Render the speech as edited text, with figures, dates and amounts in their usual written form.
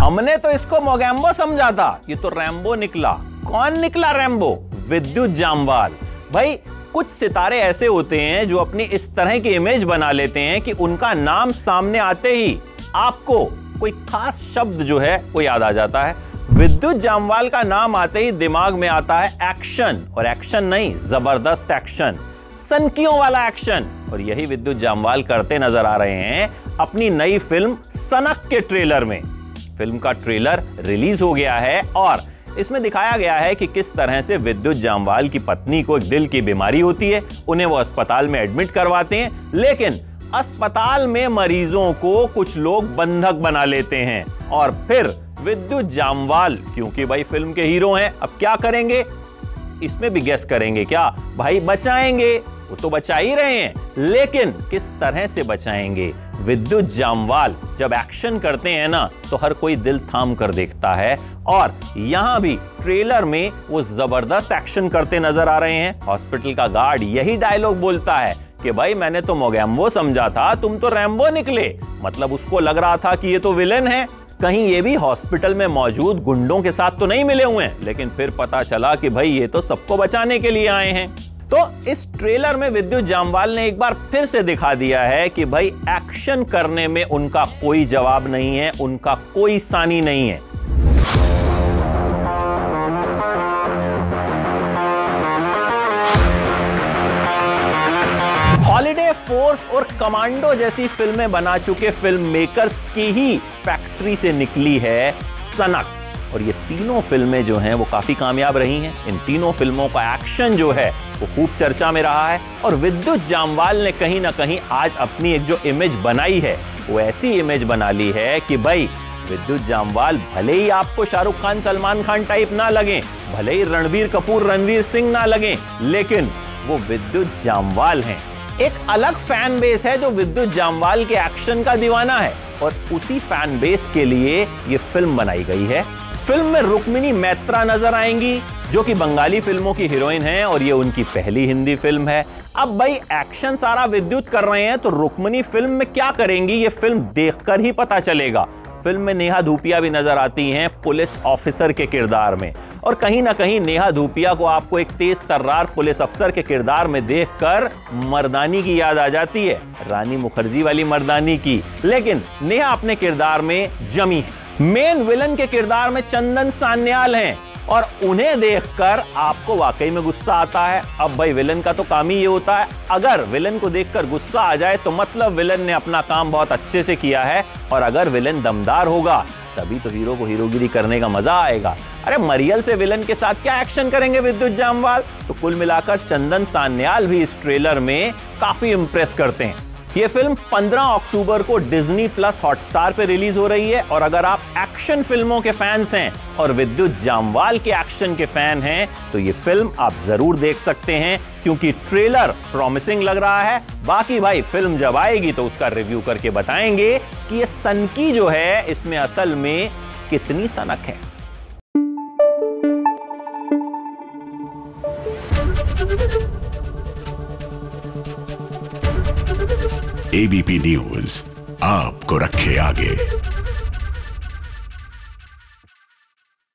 हमने तो इसको मोगैम्बो समझा था, ये तो रैम्बो निकला। कौन निकला रैम्बो? विद्युत जामवाल। भाई कुछ सितारे ऐसे होते हैं जो अपनी इस तरह की इमेज बना लेते हैं कि उनका नाम सामने आते ही आपको कोई खास शब्द जो है वो याद आ जाता है। विद्युत जामवाल का नाम आते ही दिमाग में आता है एक्शन, और एक्शन नहीं, जबरदस्त एक्शन, सनकियों वाला एक्शन। और यही विद्युत जामवाल करते नजर आ रहे हैं अपनी नई फिल्म सनक के ट्रेलर में। फिल्म का ट्रेलर रिलीज हो गया है और इसमें दिखाया गया है कि किस तरह से विद्युत जामवाल की पत्नी को एक दिल की बीमारी होती है, उन्हें वो अस्पताल में एडमिट करवाते हैं, लेकिन अस्पताल में मरीजों को कुछ लोग बंधक बना लेते हैं और फिर विद्युत जामवाल, क्योंकि भाई फिल्म के हीरो हैं, अब क्या करेंगे? इसमें भी गेस करेंगे क्या? भाई बचाएंगे, वो तो बचा ही रहे हैं, लेकिन किस तरह से बचाएंगे? विद्युत जामवाल जब एक्शन करते हैं ना तो हर कोई दिल थाम कर देखता है, और यहां भी ट्रेलर में वो जबरदस्त एक्शन करते नजर आ रहे हैं। हॉस्पिटल का गार्ड यही डायलॉग बोलता है कि भाई मैंने तो मोगैम्बो समझा था, तुम तो रैम्बो निकले। मतलब उसको लग रहा था कि ये तो विलेन है, कहीं ये भी हॉस्पिटल में मौजूद गुंडों के साथ तो नहीं मिले हुए हैं। लेकिन फिर पता चला कि भाई ये तो सबको बचाने के लिए आए हैं। तो इस ट्रेलर में विद्युत जामवाल ने एक बार फिर से दिखा दिया है कि भाई एक्शन करने में उनका कोई जवाब नहीं है, उनका कोई सानी नहीं है। हॉलिडे फोर्स और कमांडो जैसी फिल्में बना चुके फिल्म मेकर्स की ही फैक्ट्री से निकली है सनक, और ये तीनों फिल्में जो हैं वो काफी कामयाब रही हैं। इन तीनों फिल्मों का एक्शन जो है वो खूब चर्चा में रहा है, और विद्युत जामवाल ने कहीं ना कहीं आज अपनी एक जो इमेज बनाई है वो ऐसी इमेज बना ली है कि भाई विद्युत जामवाल भले ही आपको शाहरुख खान, सलमान खान टाइप ना लगे, भले ही रणबीर कपूर, रणवीर सिंह ना लगे, लेकिन वो विद्युत जामवाल हैं। एक अलग फैन बेस है जो विद्युत जामवाल के एक्शन का दीवाना है, और उसी फैन बेस के लिए ये फिल्म बनाई गई है। फिल्म में रुक्मिणी मैत्रा नजर आएंगी जो कि बंगाली फिल्मों की हीरोइन हैं, और ये उनकी पहली हिंदी फिल्म है। अब भाई एक्शन सारा विद्युत कर रहे हैं तो रुक्मिणी फिल्म में क्या करेंगी ये फिल्म देखकर ही पता चलेगा। फिल्म में नेहा धूपिया भी नजर आती हैं पुलिस ऑफिसर के किरदार में, और कहीं ना कहीं नेहा धूपिया को आपको एक तेज तर्रार पुलिस अफसर के किरदार में देखकर मर्दानी की याद आ जाती है, रानी मुखर्जी वाली मर्दानी की। लेकिन नेहा अपने किरदार में जमी है। मेन विलन के किरदार में चंदन सान्याल हैं, और उन्हें देखकर आपको वाकई में गुस्सा आता है। अब भाई विलन का तो काम ही ये होता है, अगर विलन को देखकर गुस्सा आ जाए तो मतलब विलन ने अपना काम बहुत अच्छे से किया है, और अगर विलन दमदार होगा तभी तो हीरो को हीरोगिरी करने का मजा आएगा। अरे मरियल से विलन के साथ क्या एक्शन करेंगे विद्युत जामवाल? तो कुल मिलाकर चंदन सान्याल भी इस ट्रेलर में काफी इंप्रेस करते हैं। यह फिल्म 15 अक्टूबर को डिज्नी प्लस हॉटस्टार पे रिलीज हो रही है, और अगर आप एक्शन फिल्मों के फैंस हैं और विद्युत जामवाल के एक्शन के फैन हैं तो ये फिल्म आप जरूर देख सकते हैं, क्योंकि ट्रेलर प्रॉमिसिंग लग रहा है। बाकी भाई फिल्म जब आएगी तो उसका रिव्यू करके बताएंगे कि ये सनकी जो है इसमें असल में कितनी सनक है। एबीपी न्यूज आपको रखे आगे।